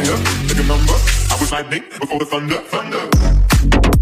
fire, like a number. I was lightning before the thunder, thunder.